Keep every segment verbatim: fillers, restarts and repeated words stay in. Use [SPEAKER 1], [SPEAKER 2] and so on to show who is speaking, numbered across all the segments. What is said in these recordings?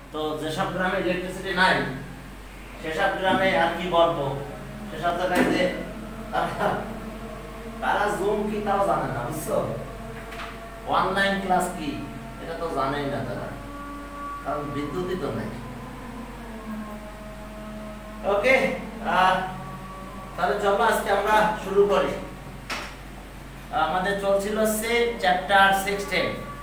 [SPEAKER 1] তো যেসব গ্রামে ইলেকট্রিসিটি নাই সেসব গ্রামে আর কি বলবো, সেসব জায়গায় যে তারা জুম কি তাও জানে না, বুঝছো? অনলাইন ক্লাস কি এটা তো জানেই না তারা, কারণ বিদ্যুৎই তো নাই। ওকে, তাহলে চলো আজকে আমরা শুরু করি। আমাদের চলছিল সে চ্যাপ্টার সিক্সটিন,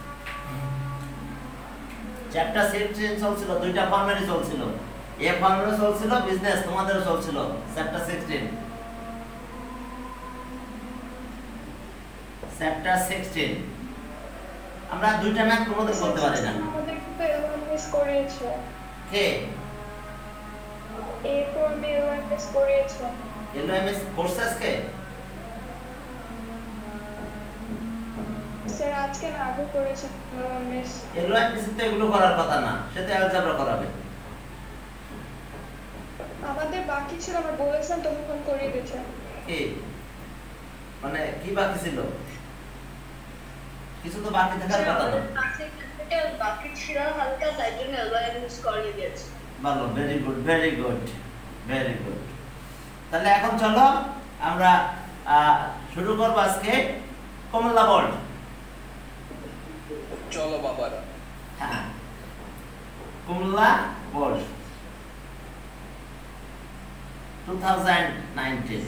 [SPEAKER 1] চ্যাপ্টার সিক্সটিন চলছিল, দুইটা ফর্মেটে চলছিল, এ ফর্মেটে চলছিল, বিজনেস তোমাদেরও চলছিল চ্যাপ্টার সিক্সটিন। চ্যাপ্টার সিক্সটিন আমরা দুইটা ম্যাথ কোনোদিন করতে পারি না।
[SPEAKER 2] আমাদের তো এলওয়ান মিস করেছে।
[SPEAKER 1] কে?
[SPEAKER 2] A for B L one miss করেছে।
[SPEAKER 1] এলওয়ান মিস কোর্সেস কে?
[SPEAKER 2] স্যার আজকে না আগে করেছে এলওয়ান মিস।
[SPEAKER 1] এলওয়ান মিস তো এগুলো করার কথা না, সেটা অ্যালজেব্রা করাবে।
[SPEAKER 2] আমাদের বাকি ছিল, আমরা বলেছেন তুমি ফোন করে দিয়েছে।
[SPEAKER 1] কি মানে কি বাকি ছিল? কিছু তো বাকি থাকার কথা না।
[SPEAKER 2] ক্যাপিটাল বাকি ছিল হালকা, তাই জন্য এলওয়ান মিস করে দিয়েছে।
[SPEAKER 1] ভালো, very good, very good, very good. তাহলে এখন চলো আমরা শুরু করব আজকে কমলা বোর্ড।
[SPEAKER 3] চলো বাবারা।
[SPEAKER 1] হ্যাঁ, Comilla board two thousand nineteen.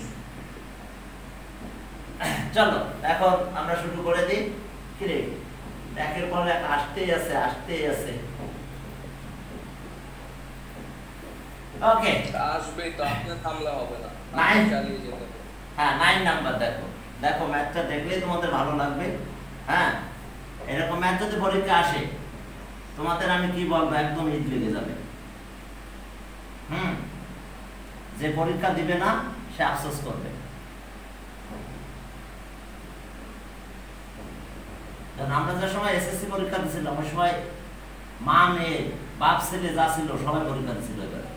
[SPEAKER 1] চলো এখন আমরা শুরু করে দিই। কিরে একের পর এক আসতেই আছে, আসতেই আছে। ওকে,
[SPEAKER 3] আসবে তো, আপনার থামলে হবে না,
[SPEAKER 1] নাইন
[SPEAKER 3] চালিয়ে যেতে হবে।
[SPEAKER 1] হ্যাঁ, নাইন নাম্বার দেখো। দেখো ম্যাথটা দেখলেই তোমাদের ভালো লাগবে। হ্যাঁ, এরকম ম্যাথ যদি পরীক্ষা আসে তোমাদের আমি কি বলবো, একদম ঈদ লেগে যাবে। হুম, যে পরীক্ষা দিবে না সে আফসোস করবে। আমরা যে সময় এসএসসি পরীক্ষা দিয়েছিলাম ওই সময় মা মেয়ে বাপ ছেলে যা ছিল সবাই পরীক্ষা দিয়েছিল। এবারে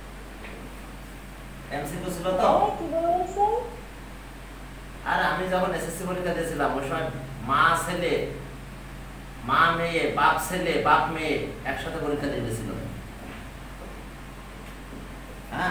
[SPEAKER 1] এমসিকিউ ছিল তো। আর আমি যখন এসএসসি পরীক্ষা দিয়েছিলাম ওই সময় মা ছেলে, মা মেয়ে, বাপ ছেলে, বাপ মেয়ে একসাথে পরীক্ষা দিয়েছিল। হ্যাঁ,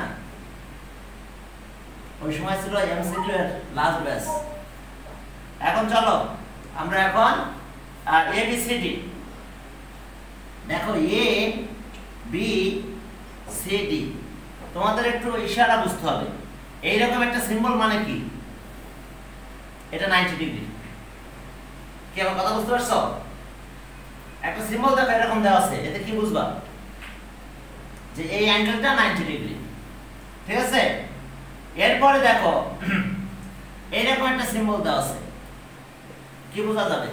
[SPEAKER 1] ওই সময় ছিল এমসিকিউ এর লাস্ট ব্যাচ। এখন চলো আমরা এখন এ বি সি ডি দেখো, এ বি সি ডি তোমাদের একটু ইশারা বুঝতে হবে। এইরকম একটা সিম্বল মানে কি, এটা নাইনটি ডিগ্রি। কি আমার কথা বুঝতে পারছো? একটা সিম্বল দেখো এরকম দেওয়া আছে, এতে কি বুঝবা? যে এই অ্যাঙ্গেলটা নাইনটি ডিগ্রি, ঠিক আছে? এরপরে দেখো এইরকম একটা সিম্বল দেওয়া আছে, কি বোঝা যাবে?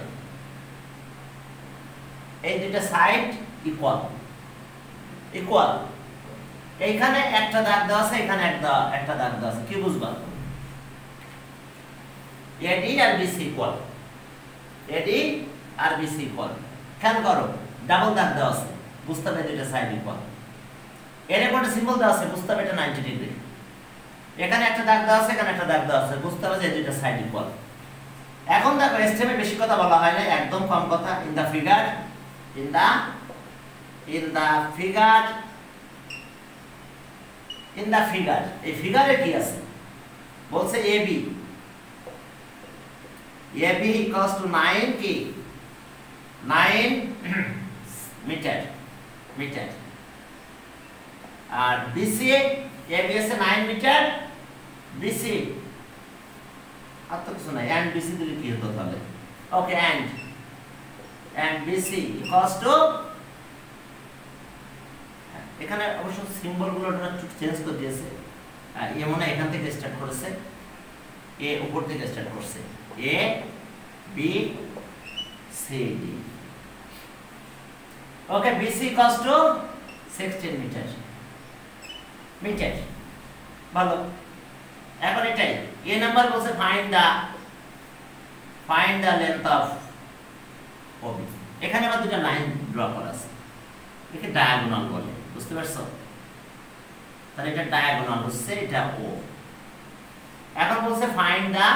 [SPEAKER 1] এই দুইটা সাইড ইকুয়াল, ইকুয়াল। এইখানে একটা দাগ দেওয়া আছে, এখানে একটা একটা দাগ দেওয়া আছে, কি বুঝবা? এডি আর বিসি ইকুয়াল, এডি আর বিসি ইকুয়াল। খেয়াল করো, ডাবল দাগ দেওয়া আছে, বুঝতে হবে দুইটা সাইড ইকুয়াল। এরকম একটা সিম্বল দেওয়া আছে, বুঝতে হবে এটা নাইনটি ডিগ্রি। এখানে একটা দাগ দেওয়া আছে, এখানে একটা দাগ দেওয়া আছে, বুঝতে হবে যে দুইটা সাইড ইকুয়াল। এখন দেখো স্টেপে বেশি কথা বলা হয় না, একদম কম কথা। In the figure, in the in the figure in the figure এই ফিগারে কি আছে? বলছে AB, AB equals to nine কি নাইন মিটার, মিটার। আর বিসি, এবি আছে নাইন মিটার, বিসি আর তো কিছু নাই, এন্ড বিসি দিলে কি হতো তাহলে? Okay, and and BC equals to, এখানে অবশ্য সিম্বল গুলো একটু চেঞ্জ করে দিয়েছে। এ মনে এখান থেকে স্টার্ট করেছে, এ উপর থেকে স্টার্ট করছে, A B C D. Okay, BC equals to sixteen metre, metre. ভালো, এখন এটাই এ নাম্বার বলছে find the find the length of OB. এখানে আবার দুটো লাইন ড্র করা আছে, একে ডায়াগোনাল বলে, বুঝতে পারছো? তাহলে এটা ডায়াগোনাল হচ্ছে, এটা ও। এখন বলছে find the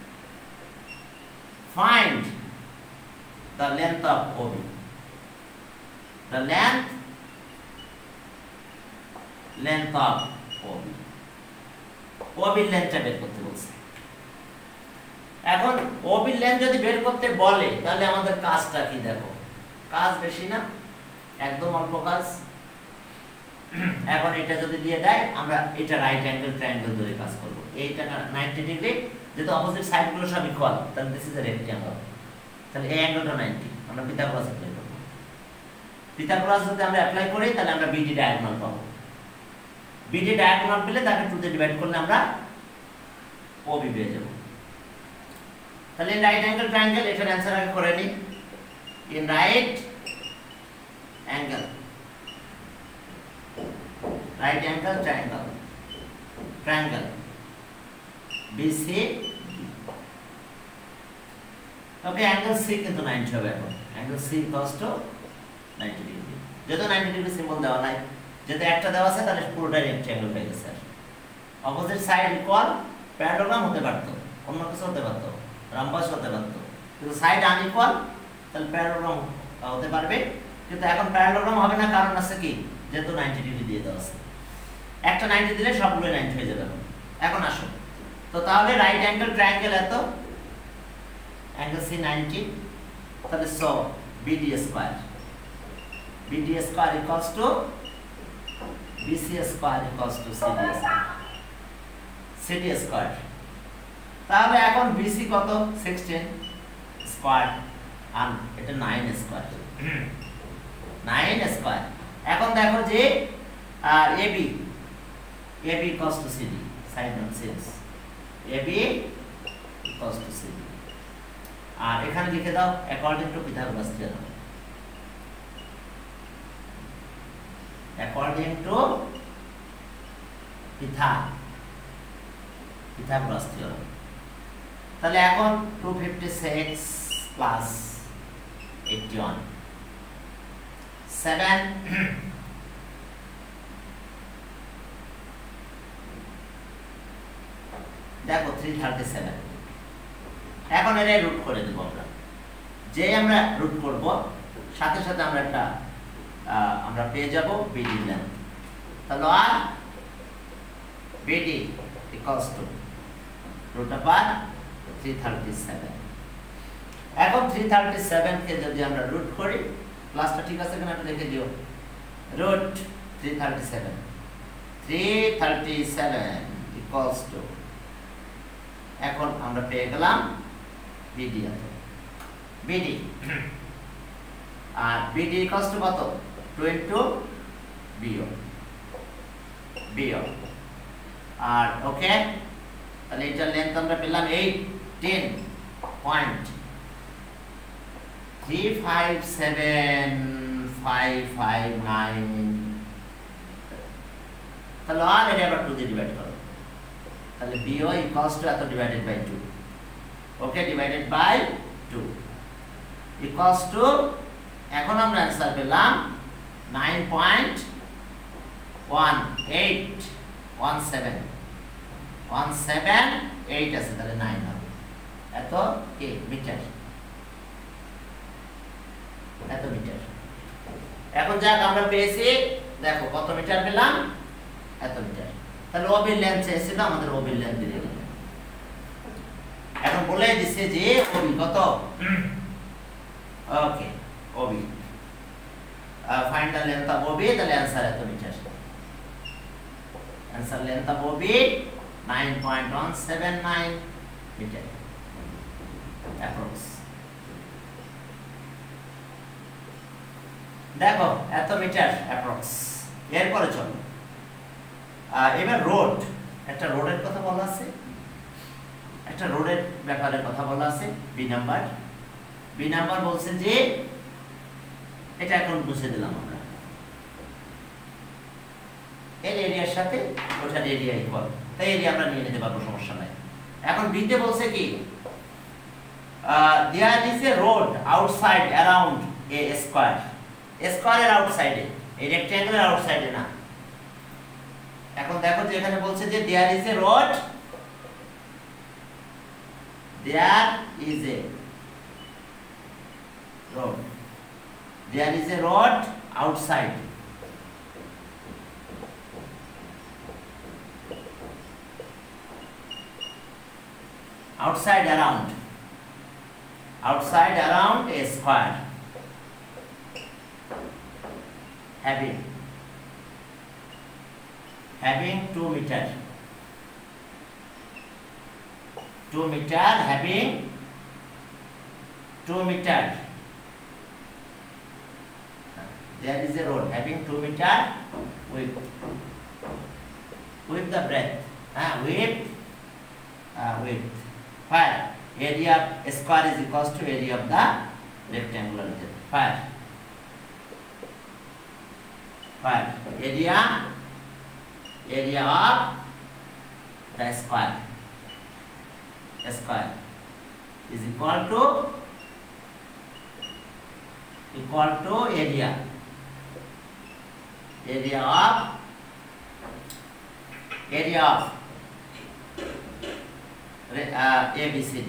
[SPEAKER 1] find the length of OB. The length length of OB ওবির লেন্থটা বের করতে বলছে। এখন ওবির লেন্থ যদি বের করতে বলে তাহলে আমাদের কাজটা কি দেখো, কাজ বেশি না, একদম অল্প কাজ। এখন এটা যদি দিয়ে দেয় আমরা এটা রাইট অ্যাঙ্গেল ট্রায়াঙ্গেল ধরে কাজ করব। এইটা নাইনটি ডিগ্রি, যেহেতু অপোজিট সাইডগুলো সব ইকুয়াল, তাহলে দিস ইজ এ রেক্ট্যাঙ্গেল। তাহলে এই অ্যাঙ্গেলটা নাইনটি, আমরা পিথাগোরাস অ্যাপ্লাই করব। পিথাগোরাস যদি আমরা অ্যাপ্লাই করি তাহলে আমরা বিডি ডায়াগোনাল পাবো। বিডি ডায়াগোনাল পেলে তাকে টু দিয়ে ডিভাইড করলে আমরা ওবি পেয়ে যাব। তাহলে রাইট অ্যাঙ্গেল ট্রায়াঙ্গেল, এটার অ্যানসার আগে করে নিই। In right angle right angle triangle triangle B C ওকে, অ্যাঙ্গেল C কিন্তু নাইনটি হবে। এখন angle C equals to ninety degree, যেহেতু নাইনটি ডিগ্রি সিম্বল দেওয়া নাই, যেহেতু একটা দেওয়া আছে তাহলে পুরোটাই রেক্ট্যাঙ্গেল হয়ে গেছে। অপোজিট সাইড ইকুয়াল, প্যারালোগ্রাম হতে পারতো, অন্য কিছু হতে পারতো, রাম্বাস হতে পারতো, কিন্তু সাইড আনইকুয়াল, তাহলে প্যারালোগ্রাম হতে পারবে। কিন্তু এখন প্যারালোগ্রাম হবে না, কারণ আছে কি, যেহেতু নাইনটি ডিগ্রি দিয়ে দেওয়া আছে। একটা নাইনটি দিলে সবগুলো নাইনটি হয়ে যাবে। এখন আসো তো, তাহলে রাইট অ্যাঙ্গেল ট্রায়াঙ্গেল এত, অ্যাঙ্গেল সি নাইনটি, তাহলে so BD square BD square equals to BC square equals to CD square CD square. তাহলে এখন বিসি কত, সিক্সটিন স্কয়ার, আর এটা নাইন স্কয়ার, নাইন স্কয়ার। এখন দেখো যে AB AB equals to C D, side note says AB equals to C D, আর এখানে লিখে দাও according to Pythagoras theorem, according to Pytha Pythagoras theorem। তাহলে এখন two fifty six plus eighty-one, seven দেখো থ্রি থার্টি সেভেন। এখন এর root করে দেব আমরা, যে আমরা রুট করব সাথে সাথে আমরা একটা আমরা পেয়ে যাব বিডি লেন্থ। তাহলে আর BD equals to root over three thirty seven. এখন থ্রি থার্টি সেভেন কে যদি আমরা রুট করি, প্লাসটা ঠিক আছে কিনা একটু দেখে দিও, root three thirty seven, three thirty seven equals to, এখন আমরা পেয়ে গেলাম বিডি এত, বিডি, আর বিডি ইকুয়ালস টু কত, টু ইনটু বিও বিও, আর ওকে। তাহলে এটার লেন্থ আমরা পেলাম eighteen point three five seven five five nine. তাহলে আর এটা আবার টু দিয়ে ডিভাইড করো, তাহলে বিও ইকুয়ালস টু এত divided by two, okay, divided by two equals to, এখন আমরা অ্যান্সার পেলাম nine point one eight one seven one seven eight আছে, তাহলে নাইন হবে, এত কি মিটার, এত মিটার। এখন যাক আমরা পেয়েছি, দেখো কত মিটার পেলাম, এত মিটার। তাহলে ওবির লেন্থ চেয়েছিল, আমাদের ওবির লেন্থ দিয়ে গেল। এখন বলে দিছে যে ওবি কত, okay, OB find the length of OB, তাহলে आंसर এত metre. Answer length of OB nine point one seven nine metre approx. দেখো এত মিটার অ্যাপ্রক্স। এরপরে চলো এবার রোড, একটা রোডের কথা বলা আছে, একটা রোডের ব্যাপারে কথা বলা আছে। বি নাম্বার, বি নাম্বার বলছে যে এটা এখন বুঝে দিলাম আমরা, এর এরিয়ার সাথে ওটার এরিয়া ইকুয়াল, তাই এরিয়া আমরা নিয়ে নিতে পারবো, সমস্যা নাই। এখন বিতে বলছে কি, there is a road outside around a square, স্কয়ারের আউটসাইডে, এই রেক্ট্যাঙ্গেলের আউটসাইডে না। এখন দেখো যে এখানে বলছে যে there is a road, there is a road, there is a road outside outside around outside around a square having having two meter two meter having two meter there is a road having two meter width with the breadth uh, width uh, width where area of square is equals to area of the rectangular where where area area of the square square is equal to equal to area area of area of uh, A B C D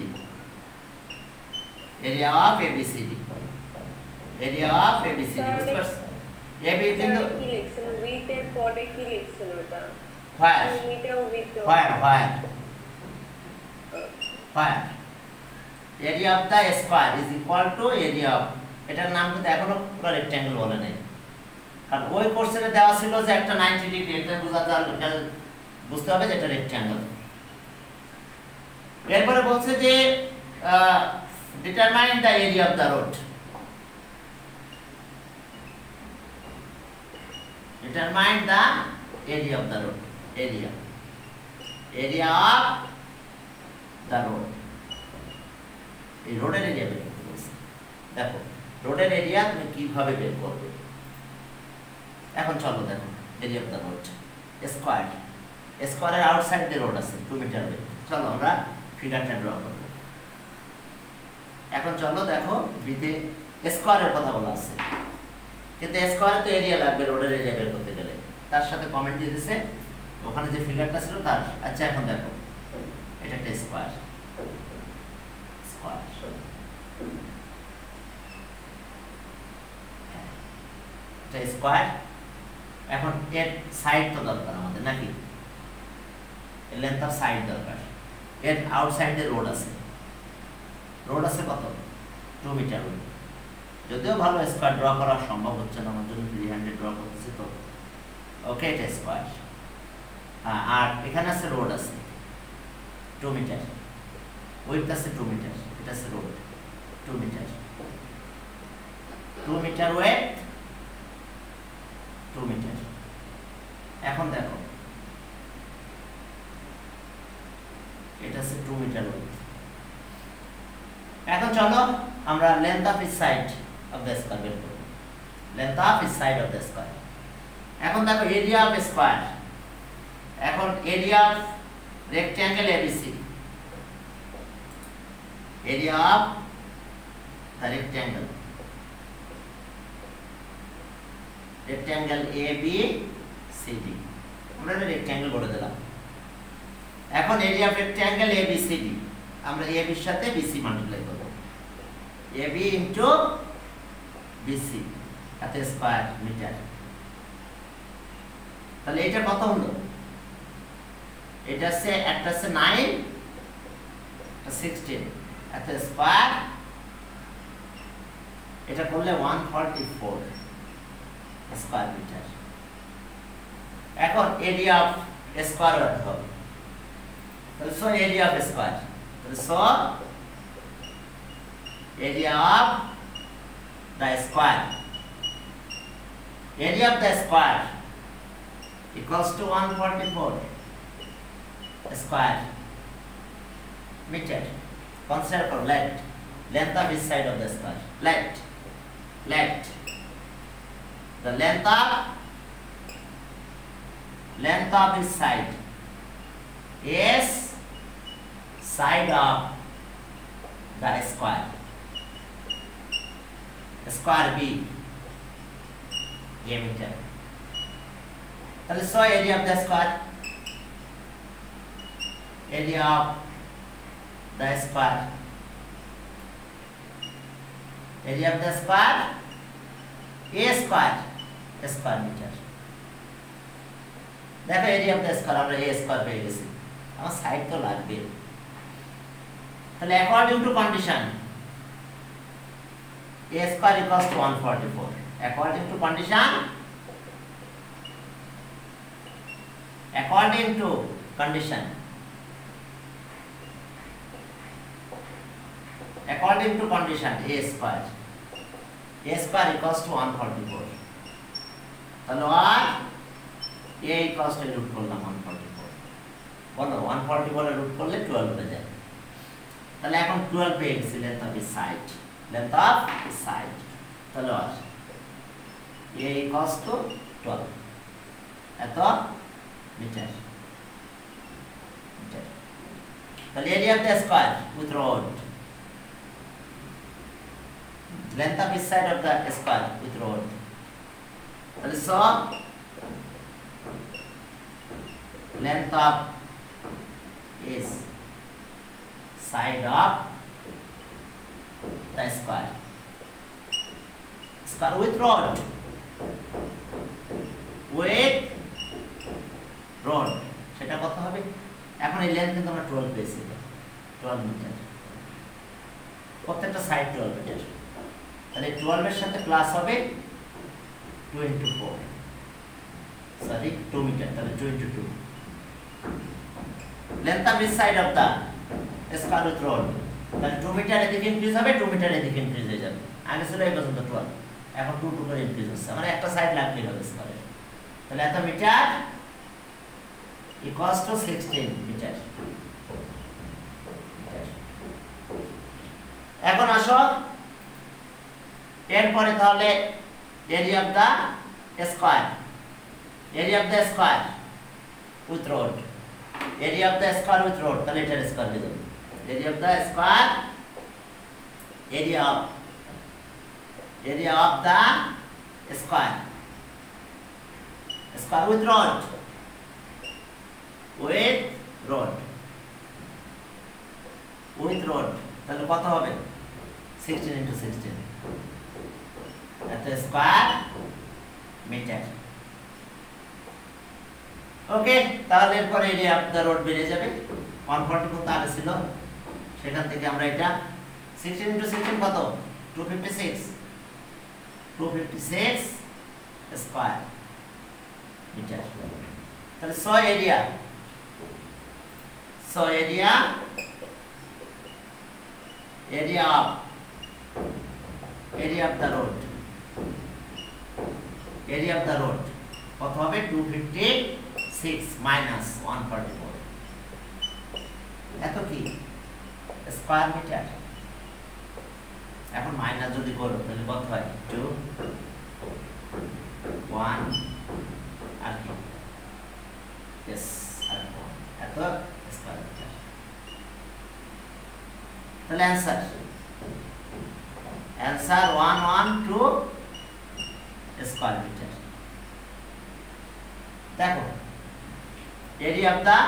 [SPEAKER 1] area of A B C D area of A B C D বুঝতে পারছ A B কিন্তু
[SPEAKER 2] কি লিখছেন with এর পরে কি লিখছেন ওটা
[SPEAKER 1] where
[SPEAKER 2] metre with
[SPEAKER 1] where where where area of the square is equal to area of এটার নাম কিন্তু এখনো পুরো রেক্ট্যাঙ্গেল বলে নাই কারণ ওই কোর্সে দেওয়া ছিল যে একটা নব্বই ডিগ্রি এটা বোঝাতে বুঝতে হবে যে এটা রেক্ট্যাঙ্গেল এরপরে বলছে যে determine the area of the road determine the area of the road area area of the road এই রোডের এরিয়া বের করতে বলছে দেখো রোডের এরিয়া তুমি কিভাবে বের করবে এখন চলো দেখো area of the road square স্কয়ারের আউটসাইড দ্য রোড আছে two মিটার ওয়ে চলো আমরা ফিগারটা ড্র করব এখন চলো দেখো বিতে স্কয়ারের কথা বলা আছে কিন্তু স্কয়ারে তো এরিয়া লাগবে রোডের এরিয়া বের করতে গেলে তার সাথে কমেন্ট দিয়ে দিয়েছে ওখানে যে ফিগারটা ছিল তার আচ্ছা এখন দেখো এটা একটা স্কয়ার স্কয়ার এটা স্কয়ার এখন এর সাইড তো দরকার আমাদের নাকি এর লেন্থ অফ সাইড দরকার এর আউটসাইডে রোড আছে রোড আছে কত two মিটার যদিও ভালো স্কয়ার ড্র করা সম্ভব হচ্ছে না আমার জন্য three hundred ড্র করতেছি তো ওকে এটা স্কয়ার আর এখানে আছে রোড আছে two মিটার উইডথ আছে two মিটার এটা আছে road two metre two metre width two metre এখন দেখো এটা আছে two মিটার উইডথ এখন চলো আমরা length of each side of the square বের করব length of each side of the square এখন দেখো এরিয়া অফ স্কয়ার এখন area of rectangle ABC area of the rectangle rectangle A B C D আমরা এটা রেক্ট্যাঙ্গেল বলে দিলাম এখন area of rectangle A B C D আমরা A B এর সাথে বিসি মাল্টিপ্লাই করব এ বি ইনটু বিসি এত স্কয়ার মিটার তাহলে এটা কত হলো এটা আছে একটা আছে nine এটা sixteen এত স্কয়ার এটা করলে one forty-four স্কয়ার মিটার এখন এরিয়া অফ স্কয়ার হবে তাহলে so area of square so area of the square area of the square equals to one forty-four square meter consider for length length of each side of the square length length the length of length of each side is side of the square square B a meter তাহলে so area of the square area of the square area of the square a square square meter দেখো area of the square আমরা a square পেয়ে গেছি আমার side তো লাগবে তাহলে according to condition a square equals to one forty-four. According to condition, according to condition, according to condition, a square, a square equals to one forty-four. তাহলে আর a equals to root করলাম one forty-four. বলো one forty-four এর root করলে twelve হয়ে যায়। তাহলে এখন twelve পেয়ে গেছি length of side, length of side. তাহলে আর a equals to twelve. এত মিটার। মিটার। তাহলে area of the square with road. Length of each side of the square with road. তাহলে so length of is side of the square. Square with rod. With rod. সেটা কত হবে? এখন এই length কিন্তু আমরা twelve পেয়েছি। twelve metre. প্রত্যেকটা সাইড twelve মিটার। তাহলে twelve এর সাথে প্লাস হবে two into four. Sorry, two metre. তাহলে two into two. Length of each side of the square with rod. তাহলে two মিটার এদিকে ইনক্রিজ হবে, two মিটার এদিকে ইনক্রিজ হয়ে যাবে। আগে ছিল এই পর্যন্ত twelve, এখন two two করে ইনক্রিজ হচ্ছে। মানে একটা সাইড লাগলেই হবে স্কয়ারে। তাহলে এত metre equals to sixteen metre. এখন আসো এরপরে তাহলে area of the square, area of the square with rod, area of the square with rod. তাহলে এটার স্কয়ার দিয়ে দেব। area of the square, area of area of the square, square with rod, with rod, with rod. তাহলে কত হবে? sixteen into sixteen. এত square metre. Okay, তাহলে এরপরে area of the rod বেড়ে যাবে। one forty-four তো আগে ছিল, সেখান থেকে আমরা এটা sixteen into sixteen কত? two fifty-six, two fifty-six square metre. তাহলে so area, so area area of area of the road, area of the road কত হবে? two fifty-six minus one forty-four। এত কি স্কয়ার মিটার। এখন মাইনাস যদি করো তাহলে কত হয়? two one আর কি yes আর one এত স্কয়ার মিটার। তাহলে answer answer one one two square metre. দেখো এরিয়া অফ দা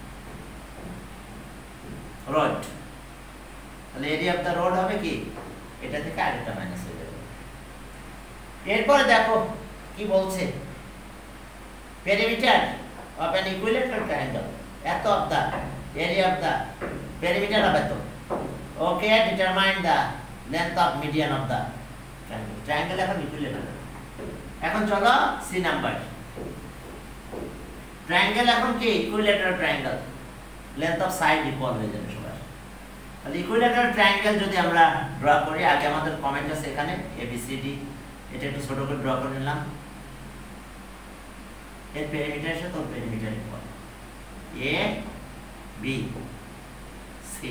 [SPEAKER 1] রড, তাহলে এরিয়া অফ দা রড হবে কি? এটা থেকে আরেকটা মাইনাস হয়ে যাবে। এরপরে দেখো কি বলছে, perimeter of an equilateral triangle, এত of the area of the perimeter হবে তো। Okay, determine the length of median of the triangle. Triangle এখন ইকুইলেটারাল। এখন চলো সি নাম্বার। ট্রায়াঙ্গেল এখন কি? Equilateral triangle, length of side equal হয়ে যাবে সবার। তাহলে ইকুইলেটারাল ট্রায়াঙ্গেল যদি আমরা ড্র করি, আগে আমাদের কমেন্ট আছে এখানে এ বি সি ডি, এটা একটু ছোট করে ড্র করে নিলাম। এর পেরিমিটার সাথে ওর perimeter equal, A B C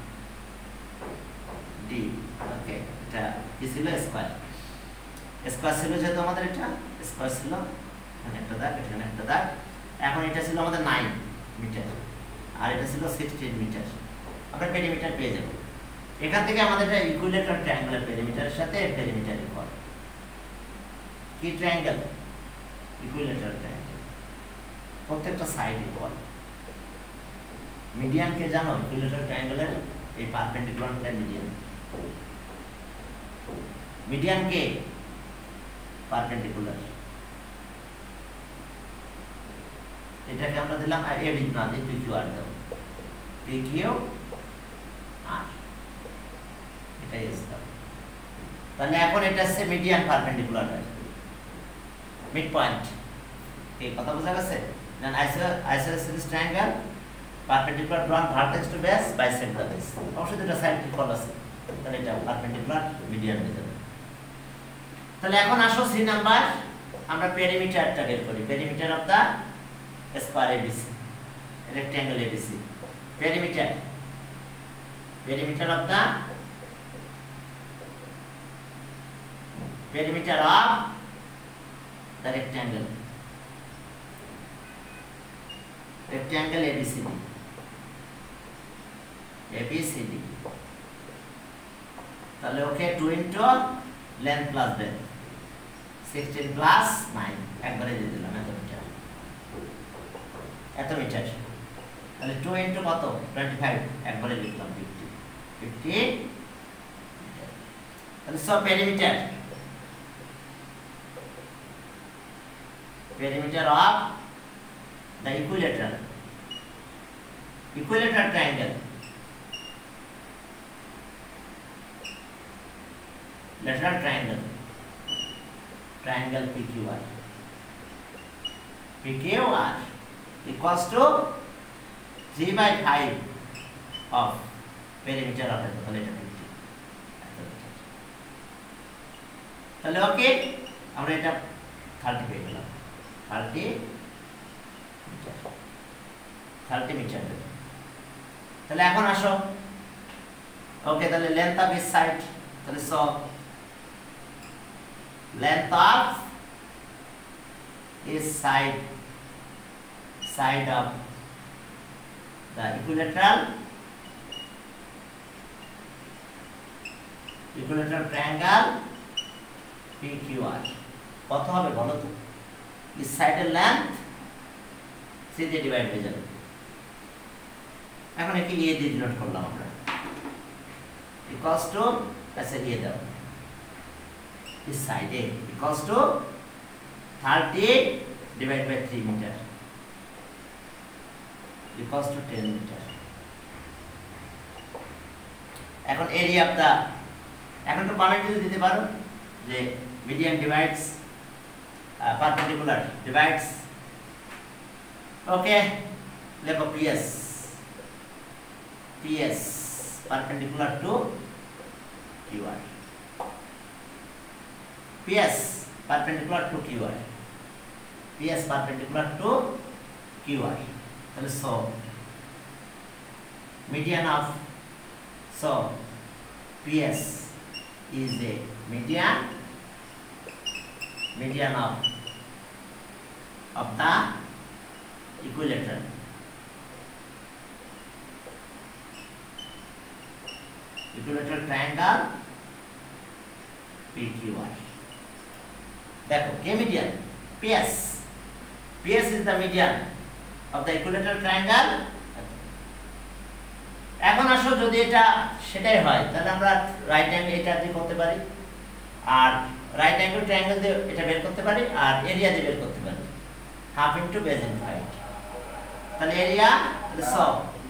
[SPEAKER 1] D. Okay, এটা কি ছিল? স্কয়ার। স্কয়ার ছিল যেহেতু আমাদের, এটা স্কয়ার ছিল, এখানে একটা দাগ, এখানে একটা দাগ। এখন এটা ছিল আমাদের nine মিটার আর এটা ছিল sixteen মিটার। আমরা পেরিমিটার পেয়ে যাব। এখান থেকে আমাদের এটা ইকুইলেটারাল ট্রায়াঙ্গেলের পেরিমিটারের সাথে পেরিমিটার ইকুয়াল। কি ট্রায়াঙ্গেল? ইকুইলেটারাল ট্রায়াঙ্গেল, প্রত্যেকটা সাইড ইকুয়াল। মিডিয়ান কে জানো? ইকুইলেটারাল ট্রায়াঙ্গেলের এই পারপেন্ডিকুলার প্লেন মিডিয়ান। মিডিয়ান কে? পারপেন্ডিকুলার। এটাকে আমরা দিলাম এ বি না দিই, পি কিউ আর দাও। পি কিউ আর এটাই আসবে। তাহলে এখন এটা হচ্ছে মিডিয়ান পারপেন্ডিকুলার মিড পয়েন্ট। এই কথা বোঝা গেছে? Then isosceles triangle perpendicular to one vertex to base bisect the base. অবশ্যই দুটো সাইড ইকুয়াল আছে, তাহলে এটা পারপেন্ডিকুলার মিডিয়ান হয়ে যাবে। তাহলে এখন আসো সি নাম্বার, আমরা পেরিমিটারটা বের করি। Perimeter of the square ABC, rectangle ABC. Perimeter perimeter of the perimeter of the rectangle rectangle A B C D A B C D তাহলে okay two into length plus breadth sixteen plus nine একবারে দিয়ে দিলাম এত metre এত metre. তাহলে two into কত twenty-five একবারে লিখলাম fifty fifty। তাহলে সব perimeter perimeter of the equilateral equilateral triangle lateral triangle triangle P Q R P Q R equals to three by five of perimeter of the equilateral fifty। তাহলে ওকে আমরা এটা thirty পেয়ে গেলাম thirty metre thirty metre. তাহলে এখন আসো okay তাহলে length of each side, তাহলে so length of each side side of the equilateral equilateral triangle P Q R কত হবে বলো তো? ইস সাইডের লেন্থ সি দিয়ে ডিভাইড হয়ে যাবে। এখন একে এ দিয়ে ডিনোট করলাম আমরা, ইকুয়ালস টু ऐसे দিয়ে দাও ইস সাইডে equals to thirty divide by three metre equals to ten metre. এখন এরিয়া অফ দা, এখন তো পার্ট দিতে পারো যে median divides uh, perpendicular divides okay লেখো P S P S perpendicular to Q R P S perpendicular to Q R P S perpendicular to Q R তাহলে so median of so P S is a median median of of the equilateral equilateral triangle P Q R। देखो के median P S P S is the median of the equilateral triangle। এখন আসো যদি এটা সেটাই হয় তাহলে আমরা রাইট অ্যাঙ্গেল এটা দিয়ে করতে পারি, আর রাইট অ্যাঙ্গেল ট্রায়াঙ্গেল দিয়ে এটা বের করতে পারি, আর এরিয়া দিয়ে বের করতে পারি half into base into height. তাহলে এরিয়া সব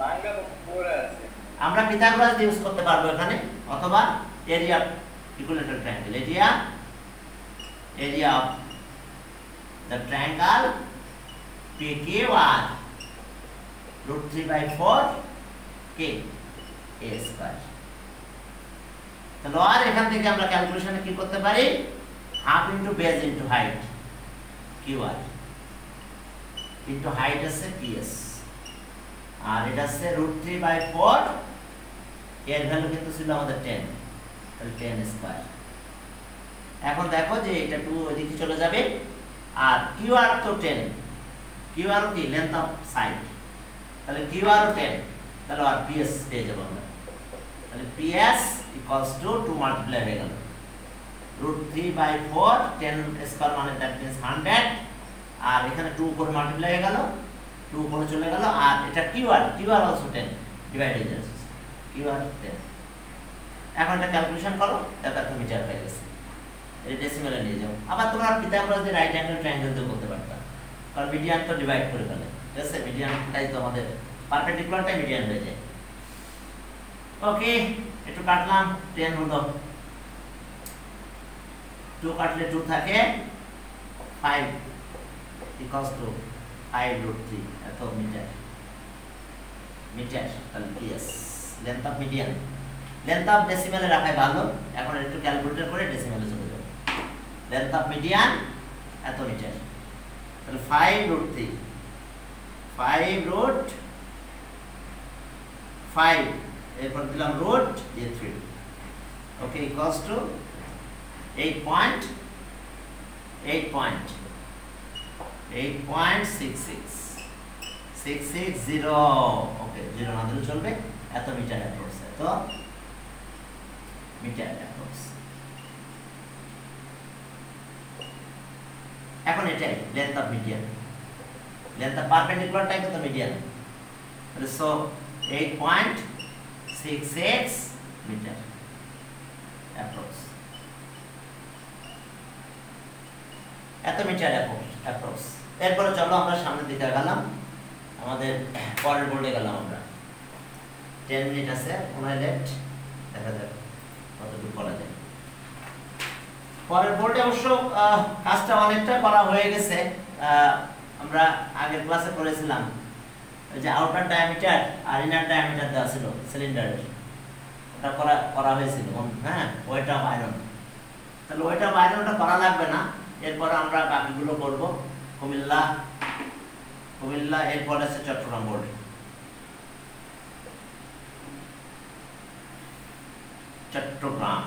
[SPEAKER 1] আমরা পিথাগোরাস ইউজ করতে পারবো এখানে, অথবা area equilateral triangle area area of the triangle P Q R root three by four K A square। তাহলে আর এখান থেকে আমরা ক্যালকুলেশনে কি করতে পারি half into base into height Q R into height আছে P S আর এটা আছে root three by four, এর ভ্যালু কিন্তু ছিল আমাদের ten, তাহলে ten স্কয়ার। এখন দেখো যে এটা টু ওইদিকে চলে যাবে, আর Q R তো ten, Q R কি লেন্থ অফ সাইড, তাহলে Q R ও ten, তাহলে আর P S পেয়ে যাবো আমরা। তাহলে P S equals to two multiply হয়ে গেল root three by four, ten square মানে দ্যাট মিন্স one hundred, আর এখানে two করে মাল্টিপ্লাই হয়ে গেল, two করে চলে গেল, আর এটা Q R Q R also ten divide হয়ে যাচ্ছে Q R ten। এখন এটা ক্যালকুলেশন করো, এটা তুমি মিটার পেয়ে গেছে, এটা ডেসিমেলে নিয়ে যাও। আবার তোমরা পিথাগোরাস দিয়ে রাইট অ্যাঙ্গেল ট্রায়াঙ্গেল দিয়ে করতে পারতা, কারণ মিডিয়ান তো ডিভাইড করে ফেলে, ঠিক আছে? মিডিয়ানটাই তো আমাদের পারপেন্ডিকুলারটাই মিডিয়ান হয়ে যায়। ওকে, একটু কাটলাম, টেন হলো, টু কাটলে টু থাকে five equals to five root three এত মিটার মিটার তাহলে PS length of median length of ডেসিমেলে রাখাই ভালো, এখন একটু ক্যালকুলেটর করে ডেসিমেলে চলে যাবে। লেন্থ অফ মিডিয়ান এত মিটার, তাহলে five root three five root five এরপর দিলাম রুট দিয়ে three, okay equals to eight point eight point eight point six six six six zero, okay zero না দিলে চলবে, এত মিটার অ্যাপ্রক্স, এত মিটার অ্যাপ্রক্স। এখন এটাই length of median, length of পারপেন্ডিকুলারটাই কত মিডিয়ান, তাহলে so eight point six six metre approx, এত মিটার অ্যাপ্রক্স। এরপরে চলো আমরা সামনের দিকে গেলাম, আমাদের পরের বোর্ডে গেলাম আমরা। টেন মিনিট আছে, ওনার লেফট, দেখা যাক কতটুকু করা যায়। পরের বোর্ডে অবশ্য কাজটা অনেকটা করা হয়ে গেছে, আমরা আগের ক্লাসে করেছিলাম ওই যে আউটার ডায়ামিটার আর ইনার ডায়ামিটার দেওয়া ছিল সিলিন্ডারের, ওটা করা করা হয়েছিল, হ্যাঁ ওয়েট অফ আয়রন। তাহলে ওয়েট অফ আয়রনটা করা লাগবে না, এরপর আমরা বাকিগুলো করব। কুমিল্লা কুমিল্লা এরপর আছে চট্টগ্রাম বোর্ড, চট্টগ্রাম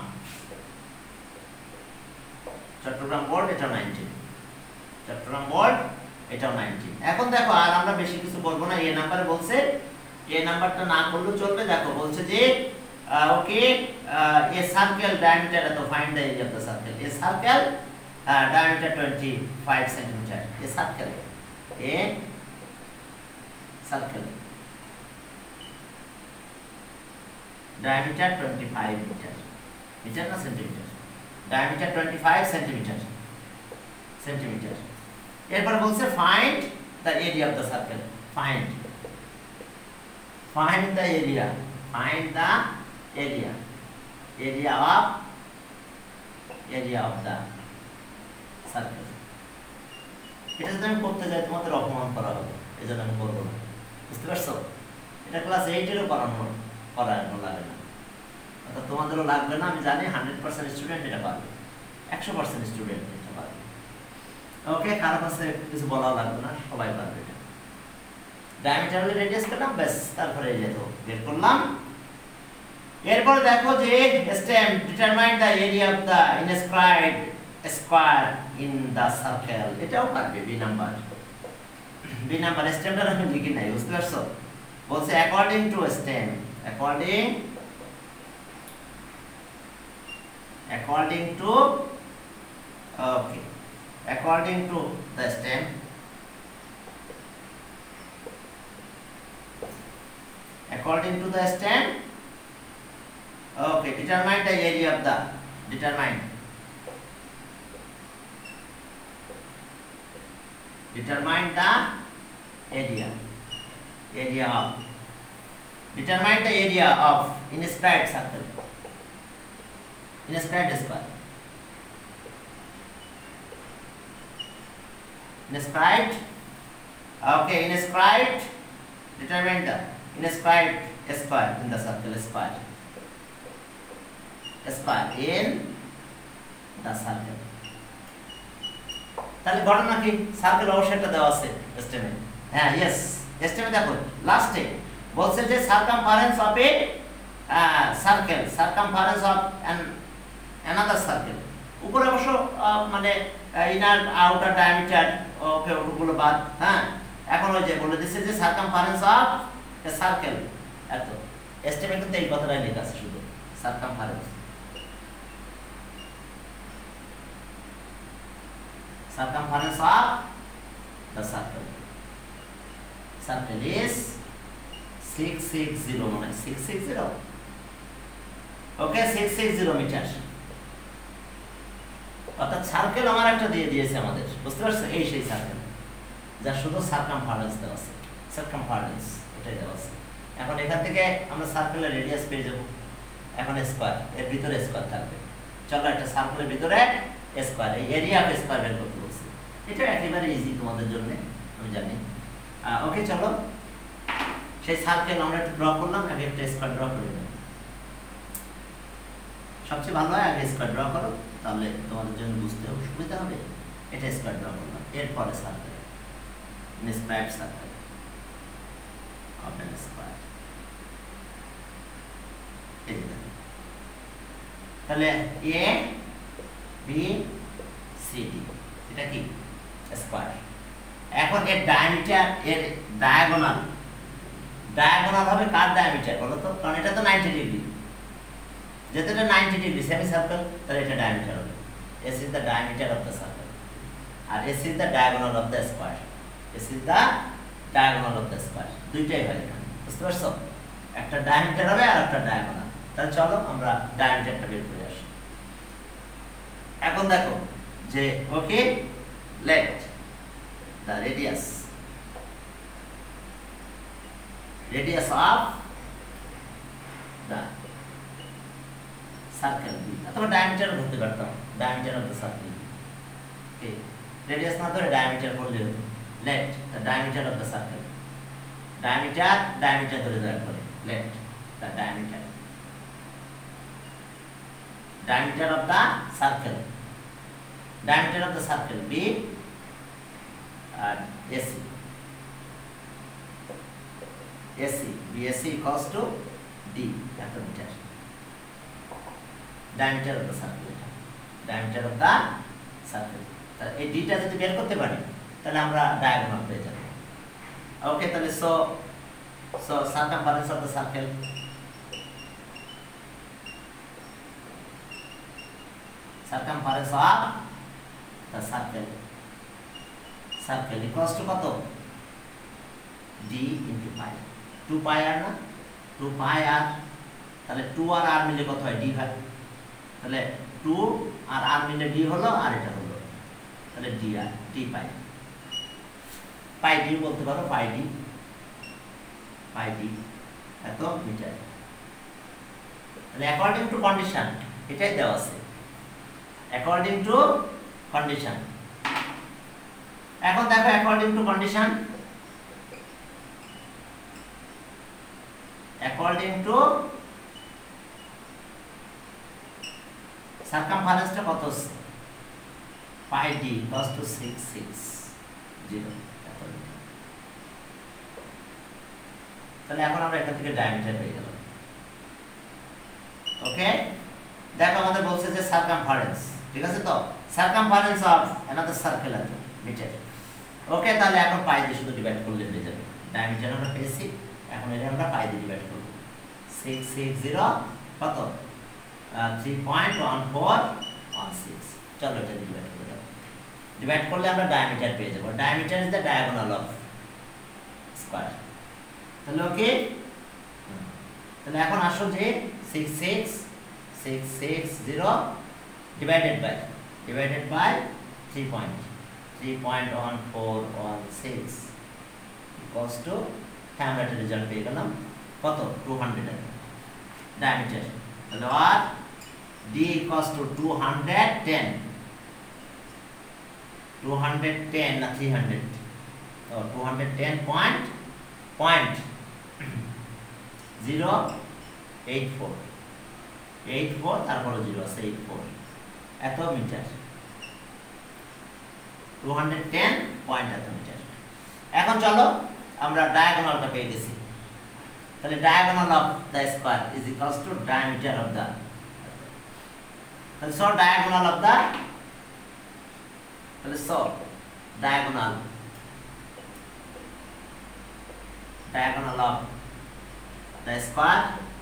[SPEAKER 1] চট্টগ্রাম বোর্ড এটা নাইনটিন, চট্টগ্রাম বোর্ড এটাও নাইনটিন। এখন দেখো আর আমরা বেশি কিছু করবো না, এ নাম্বারে বলছে, এ নাম্বারটা না করলেও চলবে। দেখো বলছে যে ওকে এ সার্কেল ডায়ামিটার এত, find the area of the circle. A circle diameter twenty-five centimeter, a circle, a circle, diameter twenty-five meter, meter na centimeter, diameter twenty-five centimeter, centimeter. এরপর বলছে find the area of the circle, find find the area, find the area, area of area of the circle. এটা যদি আমি করতে যাই তোমাদের অপমান করা হবে, এই জন্য আমি করবো না, বুঝতে পারছো? এটা ক্লাস এইটেরও করানো করানো লাগে না, অর্থাৎ তোমাদেরও লাগবে না, আমি জানি হান্ড্রেড পার্সেন্ট স্টুডেন্ট এটা পারবে, একশো পার্সেন্ট স্টুডেন্ট এটা পারবে। ওকে, কারো কাছে কিছু বলাও লাগবে না, সবাই পারবে এটা। ডায়ামিটার হলে রেডিয়াস পেলাম, ব্যাস, তারপরে এই যে তো বের করলাম। এরপর দেখো যে stem determine the area of the inscribed square in the circle, এটাও পারবে। বি নাম্বার বি নাম্বার স্টেমটা আমি লিখি নাই, বুঝতে পারছো? বলছে according to stem, according according to okay according to the stem, according to the stem, okay, determine the area of the, determine determine the area, area of, determine the area of inscribed circle, inscribed square, inscribed, okay, inscribed, determine the inscribed square in the circle, square, square in the circle. তাহলে ঘটনা কি? Circle অবশ্যইটা দেওয়া আছে স্টেমে, হ্যাঁ yes, স্টেমে দেখো লাস্টে বলছে যে circumference of a circle, circumference of an another circle. উপরে অবশ্য মানে ইনার আউটার ডায়ামিটার, ওকে ওগুলো বাদ, হ্যাঁ। এখন ওই যে বলে দিচ্ছে যে সার্কামফারেন্স অফ এ সার্কেল এত, স্টেমে কিন্তু এই কথাটাই লেখা আছে শুধু circumference, circumference of the circle, circle is six sixty মানে six sixty, okay, six sixty metre. অর্থাৎ সার্কেল আমার একটা দিয়ে দিয়েছে আমাদের, বুঝতে পারছো? এই সেই সার্কেল যা শুধু সার্কামফারেন্স দেওয়া আছে, সার্কামফারেন্স এটাই দেওয়া আছে। এখন এখান থেকে আমরা সার্কেলের রেডিয়াস পেয়ে যাব। এখন স্কয়ার, এর ভিতরে স্কয়ার থাকবে। চলো একটা সার্কেলের ভিতরে স্কয়ার, এই এরিয়া অফ স্কয়ার বের করতে বলছি। এটা একেবারে ইজি তোমাদের জন্য, আমি জানি। ওকে, চলো সেই সার্কেল আমরা একটু ড্র করলাম, আগে একটা স্কয়ার ড্র করে দেব। সবচেয়ে ভালো হয় আগে স্কয়ার ড্র করো, তাহলে তোমাদের জন্য বুঝতে সুবিধা হবে। এটা স্কয়ার ড্র করলাম, এরপরে circle, inspired circle of an square. এই তাহলে এ বি সি ডি, এটা কি স্কয়ার। এখন এর ডায়ামিটার, এর ডায়াগোনাল, ডায়াগোনাল হবে কার ডায়ামিটার বলো তো? কারণ এটা তো নাইনটি ডিগ্রি, যেহেতু এটা নাইনটি ডিগ্রি সেমি সার্কেল, তাহলে এটা ডায়ামিটার হবে। S is the diameter of the circle, আর S is the diagonal of the square. S is the diagonal of the square, দুইটাই হয় এখানে, বুঝতে পারছো? একটা ডায়ামিটার হবে আর একটা ডায়াগোনাল। তাহলে চলো আমরা ডায়ামিটারটা বের করে আসি। এখন দেখো যে okay, let the radius radius of the circle B, অথবা diameter ধরতে পারতাম, diameter of the circle B। okay, radius না ধরে diameter বললে হতো। let the diameter of the circle, diameter diameter ধরে দয়া করে, let the diameter diameter of the circle, diameter of the circle B and A C, A C, B A C equals to D, meter. Diameter of the circle, diameter of the circle. তাহলে এই D টা যদি বের করতে পারি, তাহলে আমরা diagonal পেয়ে যাব। ওকে, তাহলে so so circumference of the circle, circumference of the circle, circle equals to কত? D into pi, two pi আর না, টু পাই আর, তাহলে টু আর আর মিলে কত হয়? ডি হয়। তাহলে টু আর আর মিলে ডি হলো, আর এটা হলো, তাহলে ডি আর ডি পাই, পাই ডি বলতে পারো, পাই ডি, পাই ডি এত মিটার। তাহলে অ্যাকর্ডিং টু কন্ডিশন এটাই দেওয়া আছে, অ্যাকর্ডিং টু কন্ডিশন। এখন দেখো according to condition, according to circumference টা কত? pi d equals to six six zero। তাহলে এখন আমরা এখান থেকে ডায়ামিটার পেয়ে গেলাম। ওকে, দেখো আমাদের বলছে যে সার্কামফারেন্স, ঠিক আছে তো? সার্কামফারেন্স অফ another circle আছে মিটার। ওকে, তাহলে এখন পাই দিয়ে শুধু ডিভাইড করলে হয়ে যাবে। ডায়ামিটার আমরা পেয়েছি, এখন এটা আমরা পাই দিয়ে ডিভাইড করব। six six zero কত? three point one four one six। চলো এটা ডিভাইড করে দাও। ডিভাইড করলে আমরা ডায়ামিটার পেয়ে যাব। Diameter is the diagonal of square. তাহলে ওকে, তাহলে এখন আসো যে six six six six zero divided by divided by three point three point one four one six equals to, হ্যাঁ আমরা একটা রেজাল্ট পেয়ে গেলাম কত? two hundred diameter. তাহলে আর d equals to two hundred ten, two hundred ten না three hundred, তো two hundred ten point point zero eight four, eight four তারপর জিরো আছে eight four, এত metre, two hundred ten point এত metre. এখন চলো আমরা ডায়াগোনালটা পেয়ে গেছি। তাহলে diagonal of the square is equals to diameter of the, তাহলে সো ডায়াগোনাল অফ দ্য, তাহলে so diagonal diagonal of the square,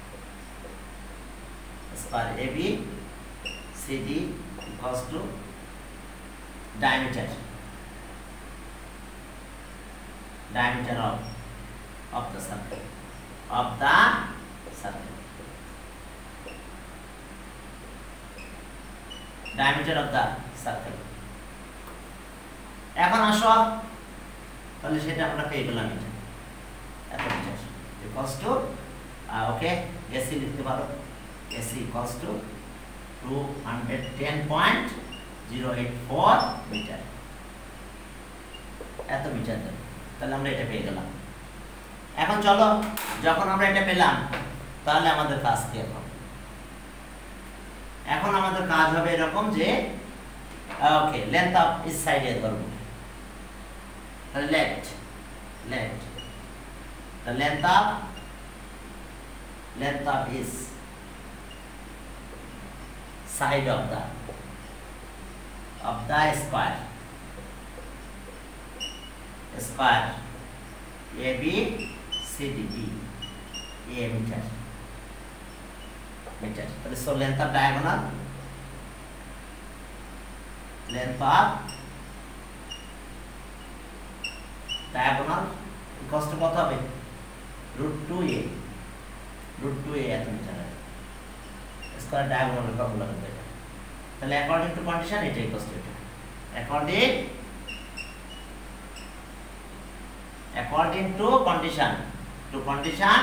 [SPEAKER 1] square A B C D equals to diameter diameter of of the circle of the circle diameter of the circle। এখন আসো, তাহলে সেটা আমরা পেয়ে গেলাম, এটা এত metre. equals to okay AC লিখতে পারো AC equals to two hundred ten point zero eight four metre এত মিটার দেব তাহলে আমরা এটা পেয়ে গেলাম এখন চলো যখন আমরা এটা পেলাম তাহলে আমাদের কাজ কি এখন এখন আমাদের কাজ হবে এরকম যে ওকে লেন্থ অফ ইস সাইডে ধরব তাহলে left left the length of length of his side of the of the square square A B C D B A meter meter so length of diagonal length of diagonal equals to কত হবে root two a root two a এত metre square diagonal formula হবে তাহলে according to condition এটা equal to এটা according according to condition to condition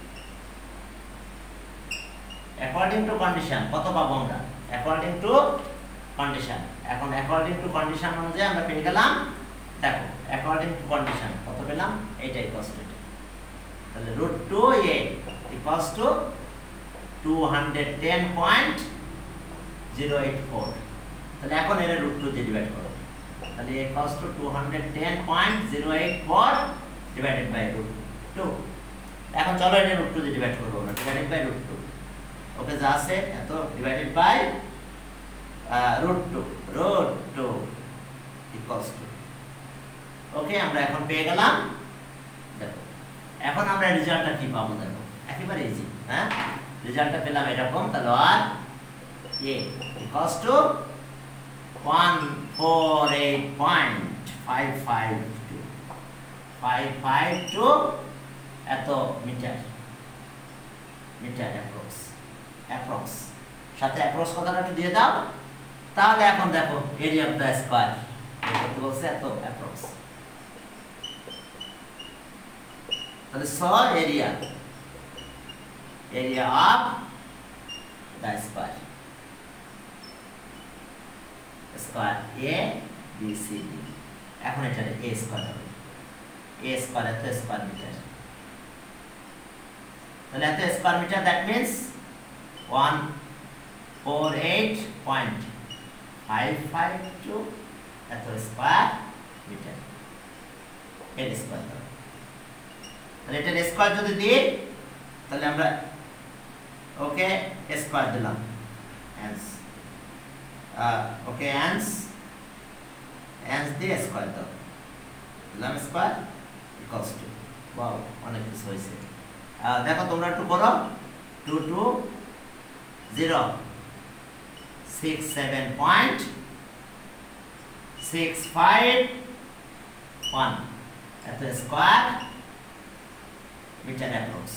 [SPEAKER 1] according to condition কত পাবো আমরা অ্যাকর্ডিং টু কন্ডিশন এখন অ্যাকর্ডিং টু কন্ডিশন অনুযায়ী আমরা পেয়ে গেলাম দেখো অ্যাকর্ডিং টু কন্ডিশন কত পেলাম এইটা ইকুয়াল টু এটা তাহলে root two a equals to two hundred ten point zero eight four তাহলে এখন এর root two দিয়ে ডিভাইড করো তাহলে equals to two hundred ten point zero eight four divided by root two এখন চলো এটা root two দিয়ে ডিভাইড করব আমরা divided by root two ওকে যা আছে এত divided by root two root two equals to ওকে আমরা এখন পেয়ে গেলাম দেখো এখন আমরা রেজাল্টটা কি পাবো দেখো একেবারে ইজি হ্যাঁ রেজাল্টটা পেলাম এরকম তাহলে আর a equals to one four eight point five five two five five two এত মিটার মিটার অ্যাপ্রক্স অ্যাপ্রক্স সাথে অ্যাপ্রক্স কথাটা একটু দিয়ে দাও তাহলে এখন দেখো এরিয়া অফ দ্য স্কয়ার কত বলছে এত অ্যাপ্রক্স তাহলে স area area of the square square A B C D এখন এটা এ স্কয়ার হবে এ স্কয়ার এত স্কয়ার মিটার তাহলে এত square metre that means one four eight point five five two এত স্কয়ার মিটার এর স্কয়ার তাহলে এটা স্কয়ার যদি দিই তাহলে আমরা ওকে স্কয়ার দিলাম হ্যান্স ওকে হ্যান্স হ্যান্স দিয়ে স্কয়ার দাও দিলাম স্কয়ার ইকুয়ালস টু ওয়াও অনেক কিছু হয়েছে দেখো তোমরা একটু করো two two zero six seven point six five one এত স্কয়ার মিটার অ্যাপ্রক্স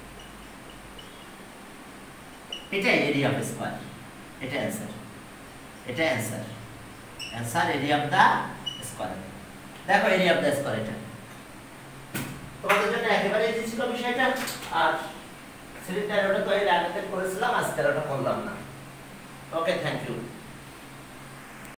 [SPEAKER 1] এটা এরিয়া অফ স্কয়ার এটা অ্যানসার এটা answer answer area of the square দেখো এরিয়া অফ দা স্কয়ার এটা তোমাদের জন্য একেবারে ইজি ছিল বিষয়টা আর সিরিজটা ওটা তো এর আগে করেছিলাম আজকে ওটা করলাম না ওকে থ্যাংক ইউ